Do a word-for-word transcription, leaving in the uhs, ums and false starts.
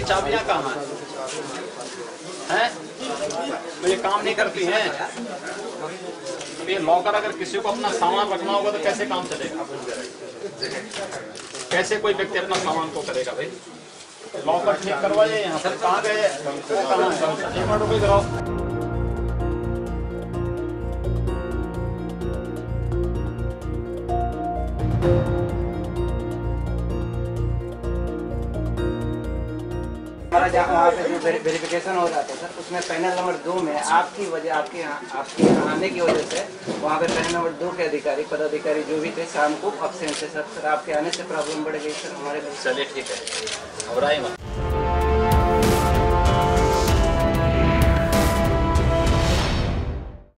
चाबियां कहाँ हैं? तो ये काम नहीं करती हैं। तो ये लॉकर अगर किसी को अपना सामान रखना होगा तो कैसे काम चलेगा? कैसे कोई व्यक्ति अपना सामान को करेगा भाई? लॉकर ठीक करवाइए यहाँ सर। कहाँ गए? कहाँ रुपये कराओ। हमारा जहाँ वहाँ पे जो वेरिफिकेशन हो रहा था सर, उसमें पैनल नंबर दो में आपकी वजह आपके यहाँ आपके आने की वजह से वहाँ पे पैनल नंबर दो के अधिकारी पदाधिकारी जो भी थे शाम को अब्सेंट थे सर। सर आपके आने से प्रॉब्लम बढ़ गई सर हमारे। चलिए ठीक है, घबराइए मत।